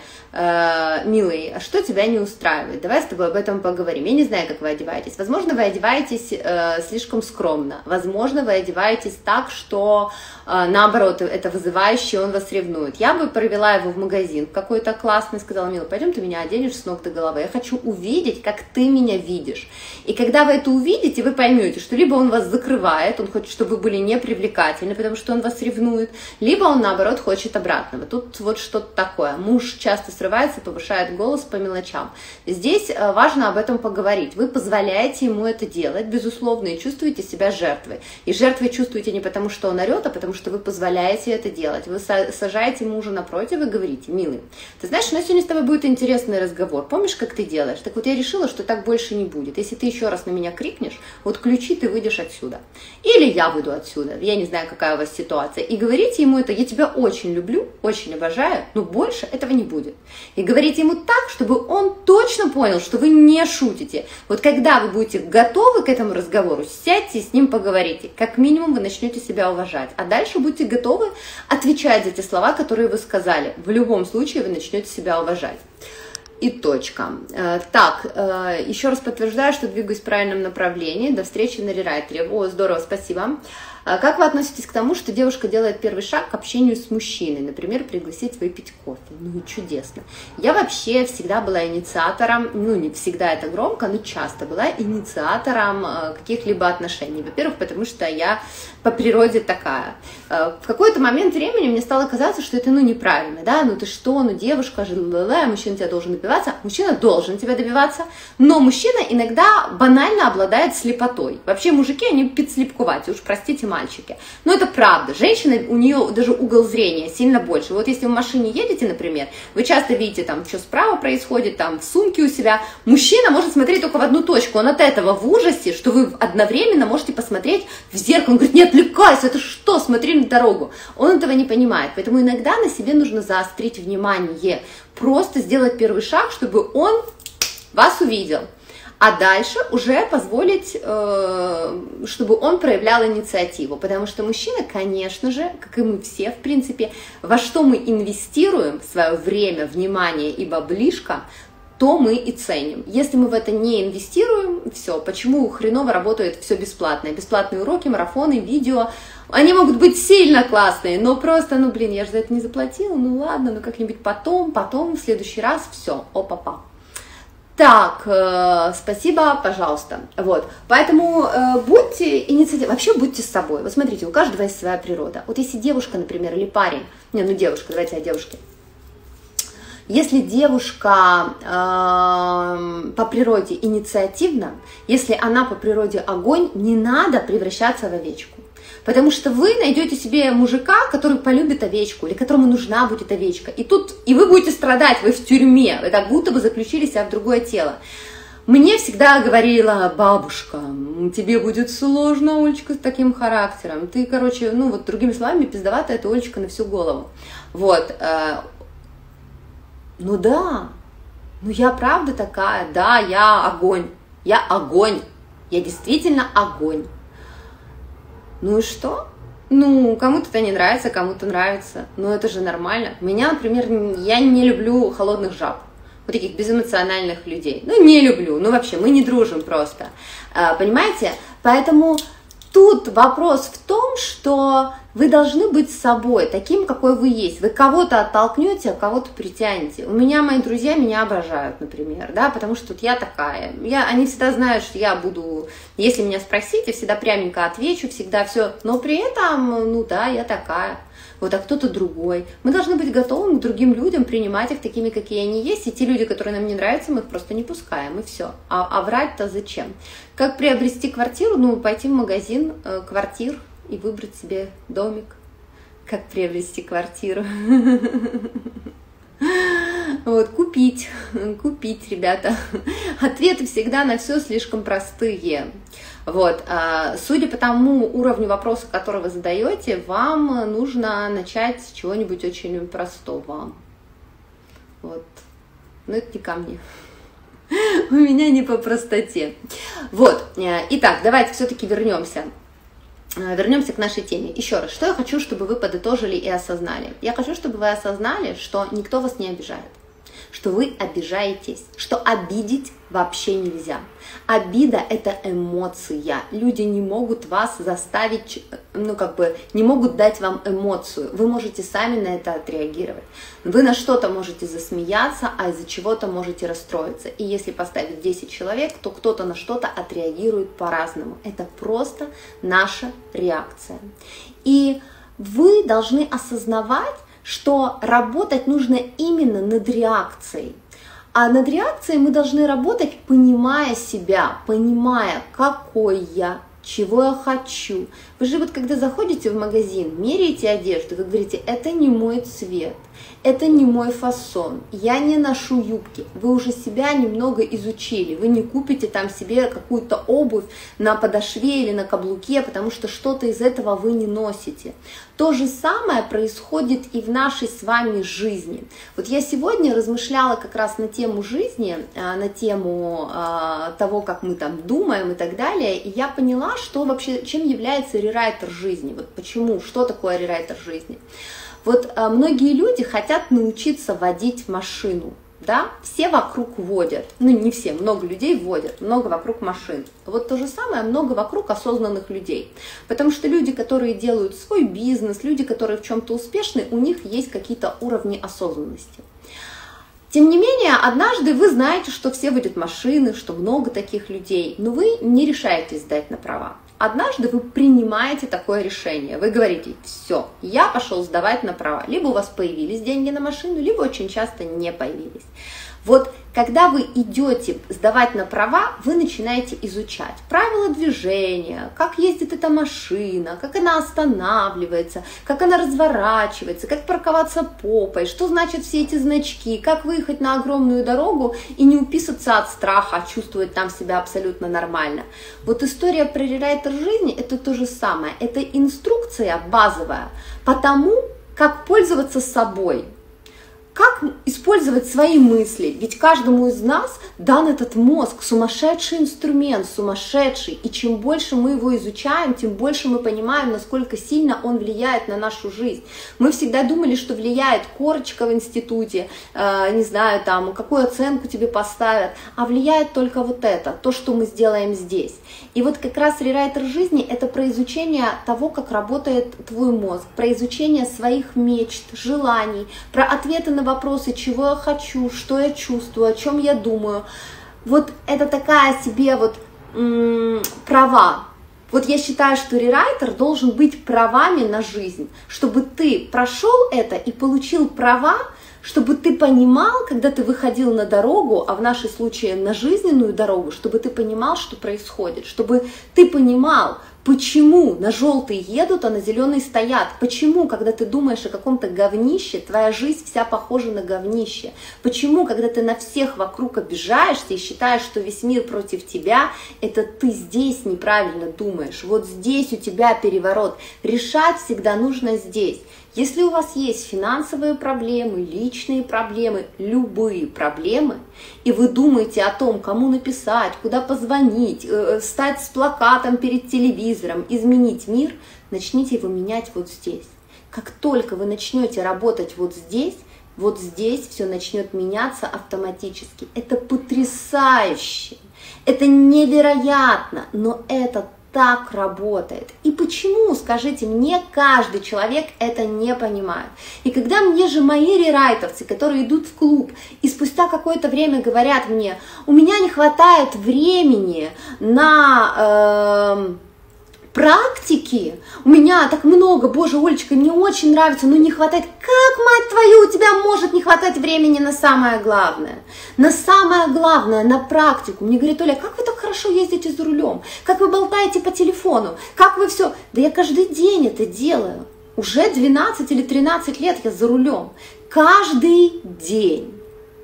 э, милый, а что тебя не устраивает? Давай с тобой об этом поговорим. Я не знаю, как вы одеваетесь. Возможно, вы одеваетесь э, слишком скромно. Возможно, вы одеваетесь так, что э, наоборот, это вызывающе, он вас ревнует. Я бы провела его в магазин какой-то классный, сказала: милый, пойдем, ты меня оденешь с ног до головы. Я хочу увидеть, как ты меня видишь. И когда вы это увидите, вы поймете, что либо он вас закрывает, он хочет, чтобы вы были непривлекательны, потому что он вас ревнует, либо он, наоборот, хочет обратного. Тут вот что-то такое. Муж часто срывается, повышает голос по мелочам. Здесь важно об этом поговорить. Вы позволяете ему это делать, безусловно, и чувствуете себя жертвой. И жертвой чувствуете не потому, что он орет, а потому что вы позволяете это делать. Вы сажаете мужа напротив и говорите: милый, ты знаешь, у нас сегодня с тобой будет интересный разговор. Помнишь, как ты делаешь? Так вот, я решила, что так больше не будет. Если ты еще раз на меня крикнешь, вот ключи, ты выйдешь отсюда. Или я выйду отсюда. Я не знаю, какая у вас ситуация. И говорите ему это: я тебя очень люблю, очень обожаю, но больше этого не будет. И говорите ему так, чтобы он точно понял, что вы не шутите. Вот когда вы будете готовы к этому разговору, сядьте и с ним поговорите. Как минимум вы начнете себя уважать. А дальше будьте готовы отвечать за те слова, которые вы сказали. В любом случае вы начнете себя уважать. И точка. Так, еще раз подтверждаю, что двигаюсь в правильном направлении. До встречи на рерайтере. О, здорово, спасибо. Как вы относитесь к тому, что девушка делает первый шаг к общению с мужчиной? Например, пригласить выпить кофе. Ну и чудесно. Я вообще всегда была инициатором, ну не всегда это громко, но часто была инициатором каких-либо отношений. Во-первых, потому что я по природе такая. В какой-то момент времени мне стало казаться, что это ну неправильно, да, ну ты что, ну девушка же, ла-ла-ла, мужчина тебя должен добиваться. Мужчина должен тебя добиваться, но мужчина иногда банально обладает слепотой. Вообще мужики, они подслепковаты, уж простите, мальчики. Но это правда. Женщина, у нее даже угол зрения сильно больше. Вот если в машине едете, например, вы часто видите, там, что справа происходит, там, в сумке у себя. Мужчина может смотреть только в одну точку. Он от этого в ужасе, что вы одновременно можете посмотреть в зеркало. Он говорит: не отвлекайся, это что, смотри на дорогу. Он этого не понимает. Поэтому иногда на себе нужно заострить внимание. Просто сделать первый шаг, чтобы он вас увидел. А дальше уже позволить, чтобы он проявлял инициативу. Потому что мужчина, конечно же, как и мы все, в принципе, во что мы инвестируем свое время, внимание и баблишко, то мы и ценим. Если мы в это не инвестируем, все, почему хреново работает все бесплатное? Бесплатные уроки, марафоны, видео, они могут быть сильно классные, но просто, ну блин, я же за это не заплатила, ну ладно, ну как-нибудь потом, потом, в следующий раз, все, опа-па. Так, э, спасибо, пожалуйста. Вот, поэтому э, будьте инициативой, вообще будьте с собой. Вот смотрите, у каждого есть своя природа. Вот если девушка, например, или парень, не, ну девушка, давайте о девушке. Если девушка э, по природе инициативна, если она по природе огонь, не надо превращаться в овечку. Потому что вы найдете себе мужика, который полюбит овечку, или которому нужна будет овечка. И тут, и вы будете страдать, вы в тюрьме, вы как будто бы заключили себя в другое тело. Мне всегда говорила бабушка: тебе будет сложно, Олечка, с таким характером. Ты, короче, ну вот другими словами, пиздоватая эта Олечка на всю голову. Вот. Ну да, ну я правда такая, да, я огонь, я огонь, я действительно огонь. Ну и что? Ну, кому-то это не нравится, кому-то нравится, но это же нормально. Меня, например, я не люблю холодных жаб, вот таких безэмоциональных людей. Ну, не люблю, ну вообще, мы не дружим просто, понимаете? Поэтому тут вопрос в том, что вы должны быть собой, таким, какой вы есть. Вы кого-то оттолкнете, а кого-то притянете. У меня мои друзья меня обожают, например, да, потому что вот я такая. Я, они всегда знают, что я буду, если меня спросить, я всегда пряменько отвечу, всегда все. Но при этом, ну да, я такая. Вот, а кто-то другой. Мы должны быть готовы к другим людям, принимать их такими, какие они есть. И те люди, которые нам не нравятся, мы их просто не пускаем, и все. А, а врать-то зачем? Как приобрести квартиру? Ну, пойти в магазин э, квартир и выбрать себе домик. Как приобрести квартиру? Вот, купить, купить, ребята. Ответы всегда на все слишком простые. Вот, судя по тому уровню вопроса, который вы задаете, вам нужно начать с чего-нибудь очень простого. Вот, но это не ко мне. У меня не по простоте. Вот, итак, давайте все-таки вернемся. Вернемся к нашей теме. Еще раз, что я хочу, чтобы вы подытожили и осознали. Я хочу, чтобы вы осознали, что никто вас не обижает, что вы обижаетесь, что обидеть вообще нельзя. Обида – это эмоция. Люди не могут вас заставить, ну как бы, не могут дать вам эмоцию. Вы можете сами на это отреагировать. Вы на что-то можете засмеяться, а из-за чего-то можете расстроиться. И если поставить десять человек, то кто-то на что-то отреагирует по-разному. Это просто наша реакция. И вы должны осознавать, что работать нужно именно над реакцией. А над реакцией мы должны работать, понимая себя, понимая, какой я, чего я хочу. Вы же вот когда заходите в магазин, меряете одежду, вы говорите, это не мой цвет, это не мой фасон, я не ношу юбки. Вы уже себя немного изучили, вы не купите там себе какую-то обувь на подошве или на каблуке, потому что что-то из этого вы не носите. То же самое происходит и в нашей с вами жизни. Вот я сегодня размышляла как раз на тему жизни, на тему того, как мы там думаем и так далее, и я поняла, что вообще, чем является рерайтер жизни, вот почему, что такое рерайтер жизни. Вот а, многие люди хотят научиться водить машину, да, все вокруг водят, ну не все, много людей водят, много вокруг машин. Вот то же самое, много вокруг осознанных людей, потому что люди, которые делают свой бизнес, люди, которые в чем-то успешны, у них есть какие-то уровни осознанности. Тем не менее, однажды вы знаете, что все водят машины, что много таких людей, но вы не решаетесь сдать на права. Однажды вы принимаете такое решение, вы говорите, все, я пошел сдавать на права. Либо у вас появились деньги на машину, либо очень часто не появились. Вот когда вы идете сдавать на права, вы начинаете изучать правила движения, как ездит эта машина, как она останавливается, как она разворачивается, как парковаться попой, что значат все эти значки, как выехать на огромную дорогу и не уписаться от страха, а чувствовать там себя абсолютно нормально. Вот история про рерайтер жизни – это то же самое, это инструкция базовая по тому, как пользоваться собой. Как использовать свои мысли? Ведь каждому из нас дан этот мозг, сумасшедший инструмент, сумасшедший. И чем больше мы его изучаем, тем больше мы понимаем, насколько сильно он влияет на нашу жизнь. Мы всегда думали, что влияет корочка в институте, э, не знаю, там, какую оценку тебе поставят, а влияет только вот это, то, что мы сделаем здесь. И вот как раз рерайтер жизни – это про изучение того, как работает твой мозг, про изучение своих мечт, желаний, про ответы на вопросы, чего я хочу, что я чувствую, о чем я думаю. Вот это такая себе вот м- права. Вот я считаю, что рерайтер должен быть правами на жизнь, чтобы ты прошел это и получил права, чтобы ты понимал, когда ты выходил на дорогу, а в нашем случае на жизненную дорогу, чтобы ты понимал, что происходит, чтобы ты понимал, почему на желтый едут, а на зеленый стоят. Почему, когда ты думаешь о каком-то говнище, твоя жизнь вся похожа на говнище? Почему, когда ты на всех вокруг обижаешься и считаешь, что весь мир против тебя, это ты здесь неправильно думаешь. Вот здесь у тебя переворот. Решать всегда нужно здесь. Если у вас есть финансовые проблемы, личные проблемы, любые проблемы, и вы думаете о том, кому написать, куда позвонить, встать с плакатом перед телевизором, изменить мир, начните его менять вот здесь. Как только вы начнете работать вот здесь, вот здесь все начнет меняться автоматически. Это потрясающе, это невероятно, но это так работает. И почему, скажите мне, каждый человек это не понимает? И когда мне же мои рерайтерцы, которые идут в клуб, и спустя какое-то время говорят мне, у меня не хватает времени на э, практики, у меня так много, боже, Олечка, мне очень нравится, но не хватает. Как, мать твою, у тебя может не хватать времени на самое главное? На самое главное, на практику. Мне говорят, Оля, как вы так хорошо ездите за рулем? Как вы болтаете по телефону? Как вы все? Да я каждый день это делаю. Уже двенадцать или тринадцать лет я за рулем. Каждый день.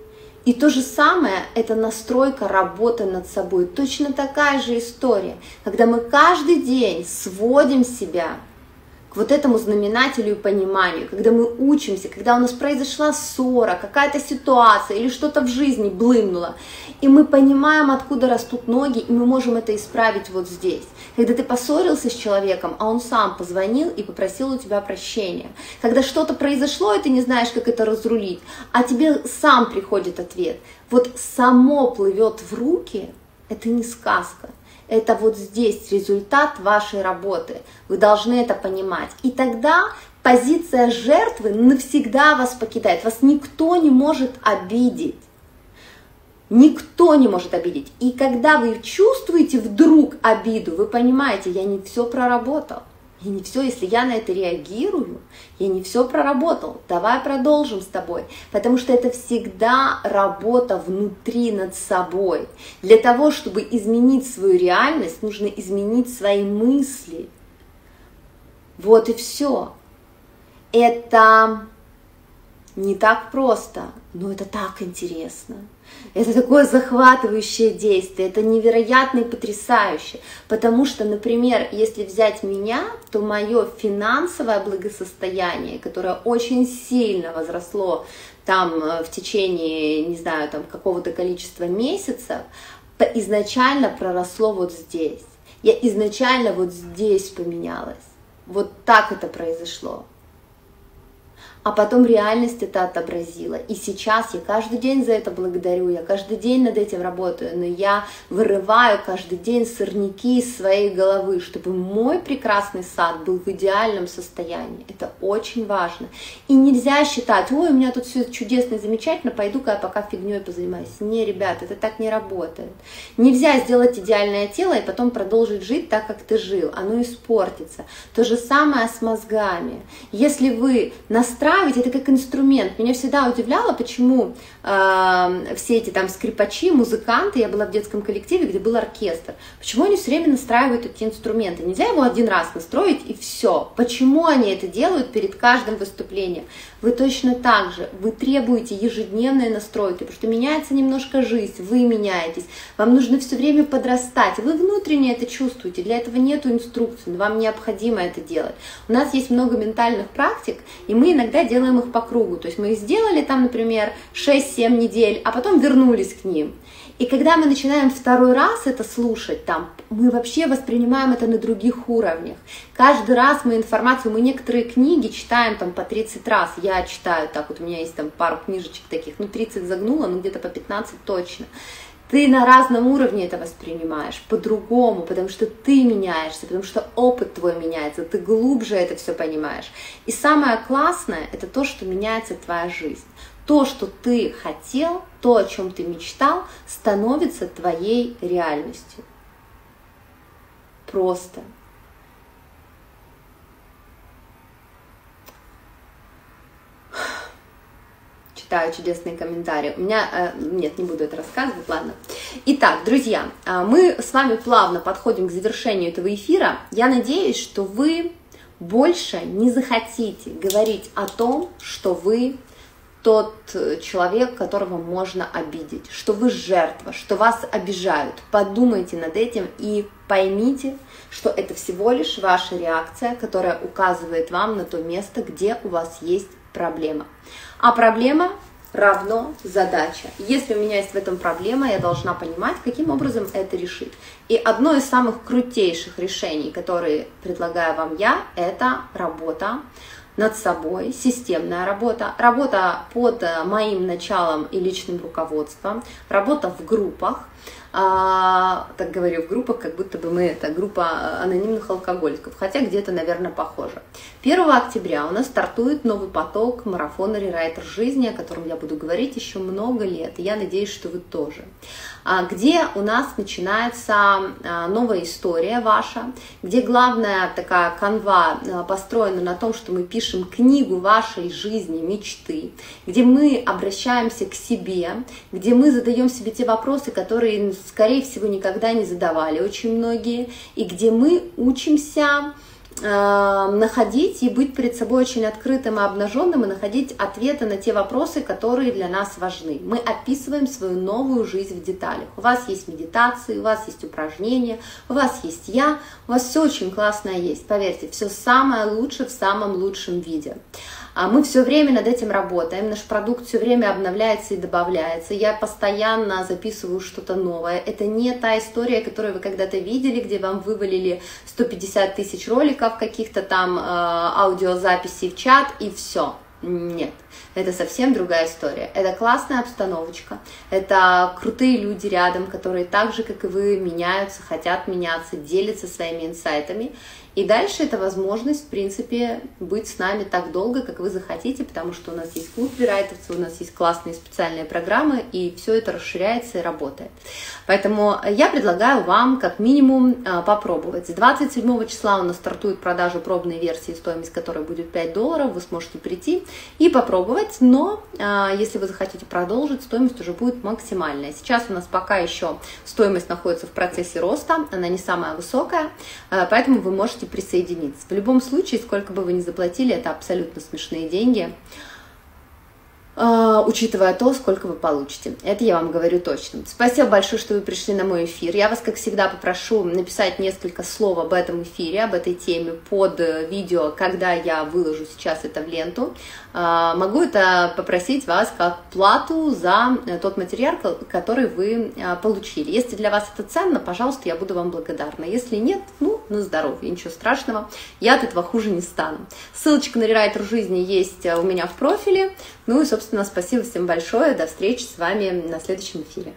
И то же самое – это настройка работы над собой. Точно такая же история, когда мы каждый день сводим себя к вот этому знаменателю и пониманию, когда мы учимся, когда у нас произошла ссора, какая-то ситуация или что-то в жизни блымнуло, и мы понимаем, откуда растут ноги, и мы можем это исправить вот здесь. Когда ты поссорился с человеком, а он сам позвонил и попросил у тебя прощения. Когда что-то произошло, и ты не знаешь, как это разрулить, а тебе сам приходит ответ. Вот само плывет в руки, это не сказка. Это вот здесь результат вашей работы. Вы должны это понимать. И тогда позиция жертвы навсегда вас покидает. Вас никто не может обидеть. Никто не может обидеть. И когда вы чувствуете вдруг обиду, вы понимаете, я не все проработал. Я не все, если я на это реагирую, я не все проработал. Давай продолжим с тобой. Потому что это всегда работа внутри над собой. Для того, чтобы изменить свою реальность, нужно изменить свои мысли. Вот и все. Это не так просто, но это так интересно. Это такое захватывающее действие, это невероятно и потрясающе, потому что, например, если взять меня, то мое финансовое благосостояние, которое очень сильно возросло там в течение, не знаю, там какого-то количества месяцев, изначально проросло вот здесь. Я изначально вот здесь поменялась, вот так это произошло. А потом реальность это отобразила. И сейчас я каждый день за это благодарю, я каждый день над этим работаю, но я вырываю каждый день сорняки из своей головы, чтобы мой прекрасный сад был в идеальном состоянии. Это очень важно. И нельзя считать, ой, у меня тут все чудесно и замечательно, пойду-ка я пока фигней позанимаюсь. Не, ребята, это так не работает. Нельзя сделать идеальное тело и потом продолжить жить так, как ты жил. Оно испортится. То же самое с мозгами. Если вы настраиваете, это как инструмент. Меня всегда удивляло, почему э, все эти там скрипачи, музыканты, я была в детском коллективе, где был оркестр, почему они все время настраивают эти инструменты? Нельзя его один раз настроить и все. Почему они это делают перед каждым выступлением? Вы точно так же, вы требуете ежедневной настройки, потому что меняется немножко жизнь, вы меняетесь, вам нужно все время подрастать, вы внутренне это чувствуете, для этого нету инструкций, но вам необходимо это делать. У нас есть много ментальных практик, и мы иногда делаем их по кругу, то есть мы их сделали там, например, шесть-семь недель, а потом вернулись к ним. И когда мы начинаем второй раз это слушать, там, мы вообще воспринимаем это на других уровнях. Каждый раз мы информацию, мы некоторые книги читаем там по тридцать раз. Я читаю так, вот у меня есть там пару книжечек таких, ну тридцать загнула, ну где-то по пятнадцать точно. Ты на разном уровне это воспринимаешь, по-другому, потому что ты меняешься, потому что опыт твой меняется, ты глубже это все понимаешь. И самое классное, это то, что меняется твоя жизнь. То, что ты хотел, то, о чем ты мечтал, становится твоей реальностью. Просто. Читаю чудесные комментарии. У меня, э, нет, не буду это рассказывать, ладно. Итак, друзья, мы с вами плавно подходим к завершению этого эфира. Я надеюсь, что вы больше не захотите говорить о том, что вы тот человек, которого можно обидеть, что вы жертва, что вас обижают. Подумайте над этим и поймите, что это всего лишь ваша реакция, которая указывает вам на то место, где у вас есть проблема. А проблема равно задача. Если у меня есть в этом проблема, я должна понимать, каким образом это решить. И одно из самых крутейших решений, которые предлагаю вам я, это работа над собой, системная работа, работа под моим началом и личным руководством, работа в группах, а, так говорю, в группах, как будто бы мы это группа анонимных алкоголиков, хотя где-то, наверное, похоже. первого октября у нас стартует новый поток марафона «Рерайтер жизни», о котором я буду говорить еще много лет, и я надеюсь, что вы тоже. Где у нас начинается новая история ваша, где главная такая канва построена на том, что мы пишем книгу вашей жизни, мечты, где мы обращаемся к себе, где мы задаем себе те вопросы, которые, скорее всего, никогда не задавали очень многие, и где мы учимся находить и быть перед собой очень открытым и обнаженным, и находить ответы на те вопросы, которые для нас важны. Мы описываем свою новую жизнь в деталях. У вас есть медитации, у вас есть упражнения, у вас есть я, у вас все очень классное есть. Поверьте, все самое лучшее в самом лучшем виде. Мы все время над этим работаем, наш продукт все время обновляется и добавляется. Я постоянно записываю что-то новое. Это не та история, которую вы когда-то видели, где вам вывалили сто пятьдесят тысяч роликов, каких-то там э, аудиозаписей в чат и все. Нет, это совсем другая история. Это классная обстановочка, это крутые люди рядом, которые так же, как и вы, меняются, хотят меняться, делятся своими инсайтами. И дальше это возможность, в принципе, быть с нами так долго, как вы захотите, потому что у нас есть клуб верайтовцев, у нас есть классные специальные программы, и все это расширяется и работает. Поэтому я предлагаю вам как минимум попробовать. С двадцать седьмого числа у нас стартует продажа пробной версии, стоимость которой будет пять долларов. Вы сможете прийти и попробовать, но если вы захотите продолжить, стоимость уже будет максимальная. Сейчас у нас пока еще стоимость находится в процессе роста, она не самая высокая, поэтому вы можете присоединиться. В любом случае, сколько бы вы ни заплатили, это абсолютно смешные деньги, учитывая то, сколько вы получите. Это я вам говорю точно. Спасибо большое, что вы пришли на мой эфир. Я вас, как всегда, попрошу написать несколько слов об этом эфире, об этой теме под видео, когда я выложу сейчас это в ленту. Могу это попросить вас как плату за тот материал, который вы получили. Если для вас это ценно, пожалуйста, я буду вам благодарна. Если нет, ну, на здоровье, ничего страшного, я от этого хуже не стану. Ссылочка на рерайтер жизни есть у меня в профиле. Ну и, собственно, спасибо всем большое. До встречи с вами на следующем эфире.